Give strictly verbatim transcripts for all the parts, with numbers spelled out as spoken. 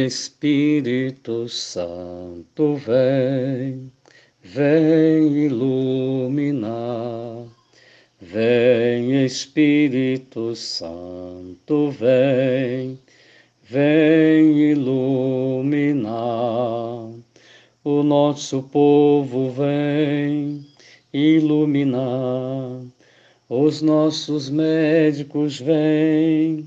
Espírito Santo, vem, vem iluminar. Vem, Espírito Santo, vem, vem iluminar. O nosso povo vem iluminar. Os nossos médicos vêm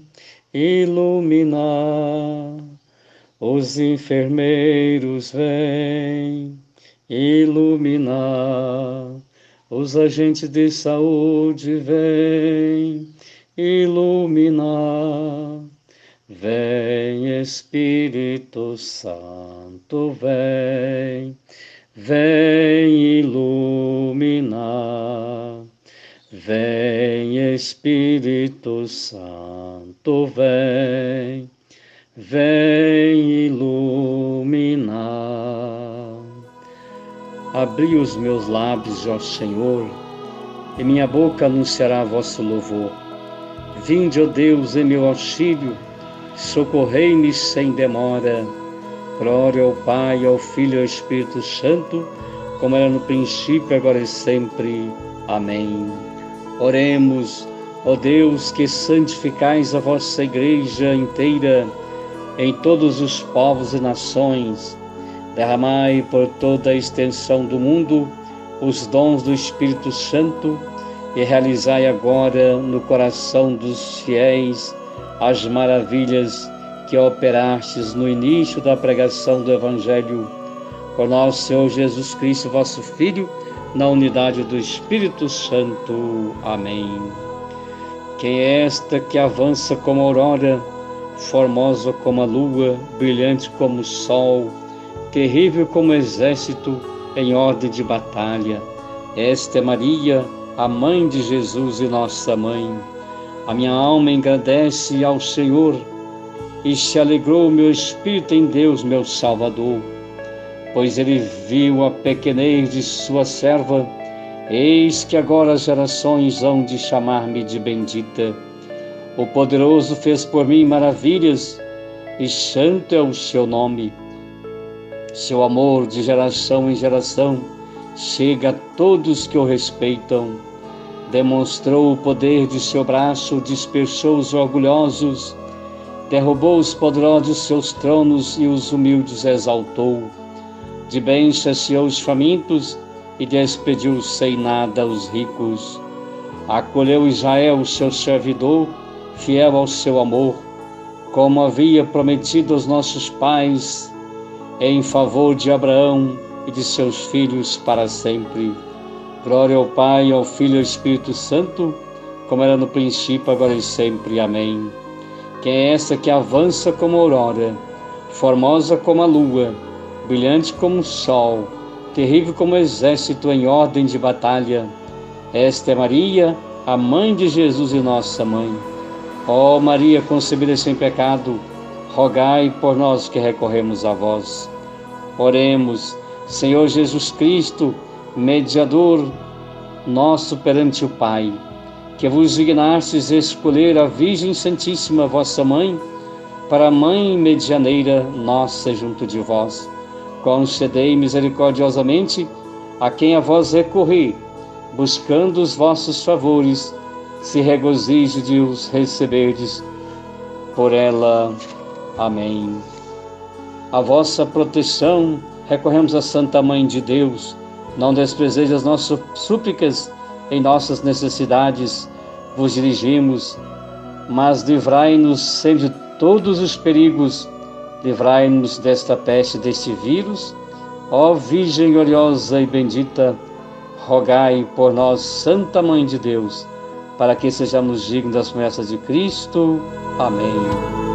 iluminar. Os enfermeiros vêm iluminar. Os agentes de saúde vêm iluminar. Vem, Espírito Santo, vem, vem iluminar. Vem, Espírito Santo, vem, vem iluminar. Abri os meus lábios, ó Senhor, e minha boca anunciará vosso louvor. Vinde, ó Deus, em meu auxílio, socorrei-me sem demora. Glória ao Pai, ao Filho e ao Espírito Santo, como era no princípio, agora e sempre. Amém. Oremos, ó Deus, que santificais a vossa Igreja inteira em todos os povos e nações. Derramai por toda a extensão do mundo os dons do Espírito Santo e realizai agora no coração dos fiéis as maravilhas que operastes no início da pregação do Evangelho. Por nosso Senhor Jesus Cristo, vosso Filho, na unidade do Espírito Santo. Amém. Quem é esta que avança como a aurora, formosa como a lua, brilhante como o sol, terrível como o exército em ordem de batalha? Esta é Maria, a mãe de Jesus e nossa mãe. A minha alma engrandece ao Senhor, e se alegrou o meu espírito em Deus, meu Salvador, pois ele viu a pequenez de sua serva. Eis que agora as gerações hão de chamar-me de bendita. O Poderoso fez por mim maravilhas, e santo é o seu nome. Seu amor de geração em geração chega a todos que o respeitam. Demonstrou o poder de seu braço, dispersou os orgulhosos, derrubou os poderosos seus tronos e os humildes exaltou. De bem saciou os famintos e despediu sem nada os ricos. Acolheu Israel, seu servidor, fiel ao seu amor, como havia prometido aos nossos pais, em favor de Abraão e de seus filhos para sempre. Glória ao Pai, ao Filho e ao Espírito Santo, como era no princípio, agora e sempre. Amém. Quem é essa que avança como a aurora, formosa como a lua, brilhante como o sol, terrível como o exército em ordem de batalha? Esta é Maria, a mãe de Jesus e nossa mãe. Ó Maria, concebida sem pecado, rogai por nós que recorremos a vós. Oremos. Senhor Jesus Cristo, mediador nosso perante o Pai, que vos dignastes escolher a Virgem Santíssima, vossa mãe, para a mãe medianeira nossa junto de vós, concedei misericordiosamente a quem a vós recorrer, buscando os vossos favores, se regozije de os receberdes por ela. Amém. A vossa proteção recorremos à Santa Mãe de Deus. Não desprezeis as nossas súplicas em nossas necessidades, vos dirigimos, mas livrai-nos sempre de todos os perigos, livrai-nos desta peste, deste vírus. Ó Virgem gloriosa e bendita, rogai por nós, Santa Mãe de Deus, para que sejamos dignos das promessas de Cristo. Amém.